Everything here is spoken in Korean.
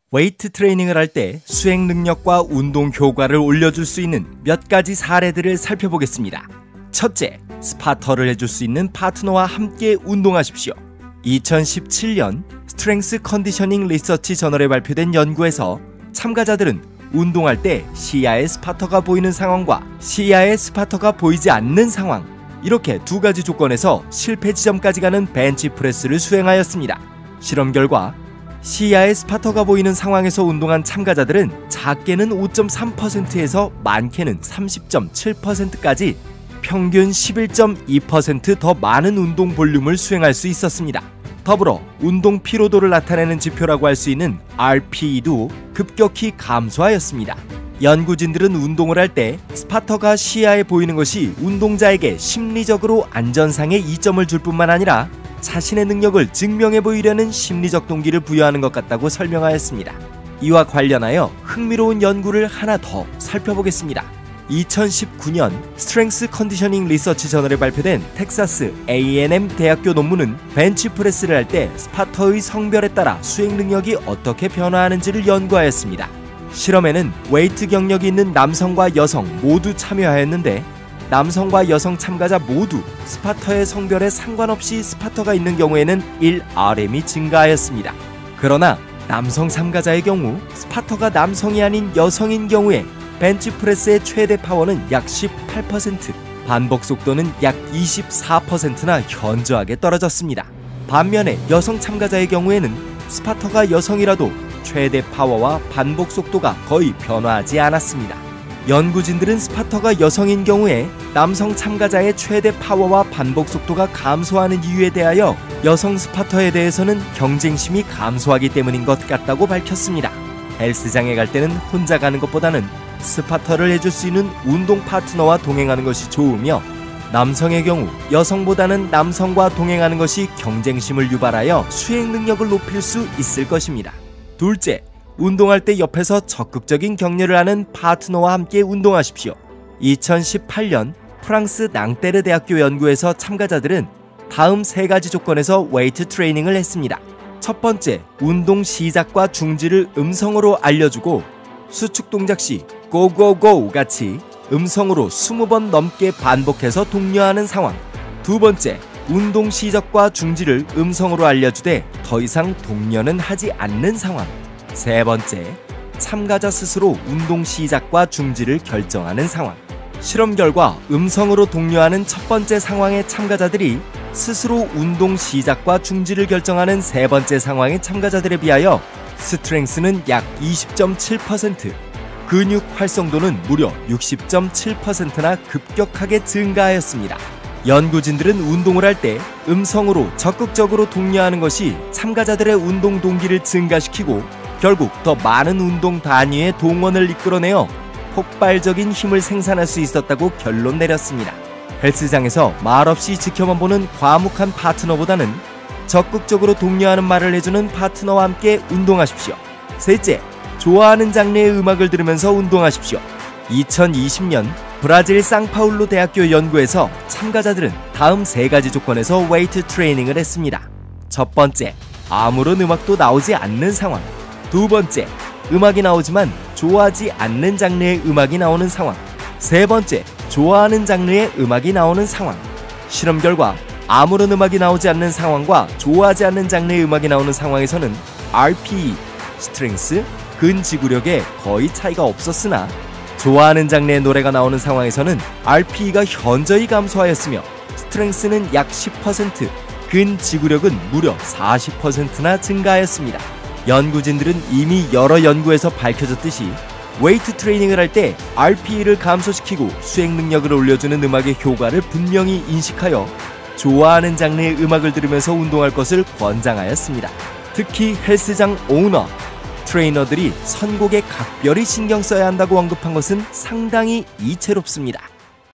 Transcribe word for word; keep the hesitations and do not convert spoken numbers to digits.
웨이트 트레이닝을 할 때 수행 능력과 운동 효과를 올려줄 수 있는 몇 가지 사례들을 살펴보겠습니다. 첫째, 스파터를 해줄 수 있는 파트너와 함께 운동하십시오. 이천십칠 년 스트렝스 컨디셔닝 리서치 저널에 발표된 연구에서 참가자들은 운동할 때 시야에 스파터가 보이는 상황과 시야에 스파터가 보이지 않는 상황, 이렇게 두 가지 조건에서 실패 지점까지 가는 벤치프레스를 수행하였습니다. 실험 결과 시야에 스파터가 보이는 상황에서 운동한 참가자들은 작게는 오 점 삼 퍼센트에서 많게는 삼십 점 칠 퍼센트까지 평균 십일 점 이 퍼센트 더 많은 운동 볼륨을 수행할 수 있었습니다. 더불어 운동 피로도를 나타내는 지표라고 할 수 있는 알피이도 급격히 감소하였습니다. 연구진들은 운동을 할 때 스파터가 시야에 보이는 것이 운동자에게 심리적으로 안전상의 이점을 줄 뿐만 아니라 자신의 능력을 증명해 보이려는 심리적 동기를 부여하는 것 같다고 설명하였습니다. 이와 관련하여 흥미로운 연구를 하나 더 살펴보겠습니다. 이천십구 년 스트렝스 컨디셔닝 리서치 저널에 발표된 텍사스 에이 앤 엠 대학교 논문은 벤치프레스를 할 때 스파터의 성별에 따라 수행 능력이 어떻게 변화하는지를 연구하였습니다. 실험에는 웨이트 경력이 있는 남성과 여성 모두 참여하였는데 남성과 여성 참가자 모두 스파터의 성별에 상관없이 스파터가 있는 경우에는 일 알 엠이 증가하였습니다. 그러나 남성 참가자의 경우 스파터가 남성이 아닌 여성인 경우에 벤치프레스의 최대 파워는 약 십팔 퍼센트, 반복 속도는 약 이십사 퍼센트나 현저하게 떨어졌습니다. 반면에 여성 참가자의 경우에는 스파터가 여성이라도 최대 파워와 반복 속도가 거의 변화하지 않았습니다. 연구진들은 스파터가 여성인 경우에 남성 참가자의 최대 파워와 반복 속도가 감소하는 이유에 대하여 여성 스파터에 대해서는 경쟁심이 감소하기 때문인 것 같다고 밝혔습니다. 헬스장에 갈 때는 혼자 가는 것보다는 스파터를 해줄 수 있는 운동 파트너와 동행하는 것이 좋으며 남성의 경우 여성보다는 남성과 동행하는 것이 경쟁심을 유발하여 수행 능력을 높일 수 있을 것입니다. 둘째, 운동할 때 옆에서 적극적인 격려를 하는 파트너와 함께 운동하십시오. 이천십팔 년 프랑스 낭테르 대학교 연구에서 참가자들은 다음 세 가지 조건에서 웨이트 트레이닝을 했습니다. 첫 번째, 운동 시작과 중지를 음성으로 알려주고 수축 동작 시 고고고 같이 음성으로 이십 번 넘게 반복해서 독려하는 상황. 두 번째, 운동 시작과 중지를 음성으로 알려주되 더 이상 독려는 하지 않는 상황. 세 번째, 참가자 스스로 운동 시작과 중지를 결정하는 상황. 실험 결과 음성으로 독려하는 첫 번째 상황의 참가자들이 스스로 운동 시작과 중지를 결정하는 세 번째 상황의 참가자들에 비하여 스트렝스는 약 이십 점 칠 퍼센트, 근육 활성도는 무려 육십 점 칠 퍼센트나 급격하게 증가하였습니다. 연구진들은 운동을 할 때 음성으로 적극적으로 독려하는 것이 참가자들의 운동 동기를 증가시키고 결국 더 많은 운동 단위의 동원을 이끌어내어 폭발적인 힘을 생산할 수 있었다고 결론 내렸습니다. 헬스장에서 말없이 지켜만 보는 과묵한 파트너보다는 적극적으로 독려하는 말을 해주는 파트너와 함께 운동하십시오. 셋째, 좋아하는 장르의 음악을 들으면서 운동하십시오. 이천이십 년 브라질 상파울루 대학교 연구에서 참가자들은 다음 세 가지 조건에서 웨이트 트레이닝을 했습니다. 첫 번째, 아무런 음악도 나오지 않는 상황. 두 번째, 음악이 나오지만 좋아하지 않는 장르의 음악이 나오는 상황. 세 번째, 좋아하는 장르의 음악이 나오는 상황. 실험 결과 아무런 음악이 나오지 않는 상황과 좋아하지 않는 장르의 음악이 나오는 상황에서는 알 피 이, 스트렝스, 근지구력에 거의 차이가 없었으나 좋아하는 장르의 노래가 나오는 상황에서는 알 피 이가 현저히 감소하였으며 스트렝스는 약 십 퍼센트, 근지구력은 무려 사십 퍼센트나 증가하였습니다. 연구진들은 이미 여러 연구에서 밝혀졌듯이 웨이트 트레이닝을 할 때 알 피 이를 감소시키고 수행 능력을 올려주는 음악의 효과를 분명히 인식하여 좋아하는 장르의 음악을 들으면서 운동할 것을 권장하였습니다. 특히 헬스장 오너, 트레이너들이 선곡에 각별히 신경 써야 한다고 언급한 것은 상당히 이채롭습니다.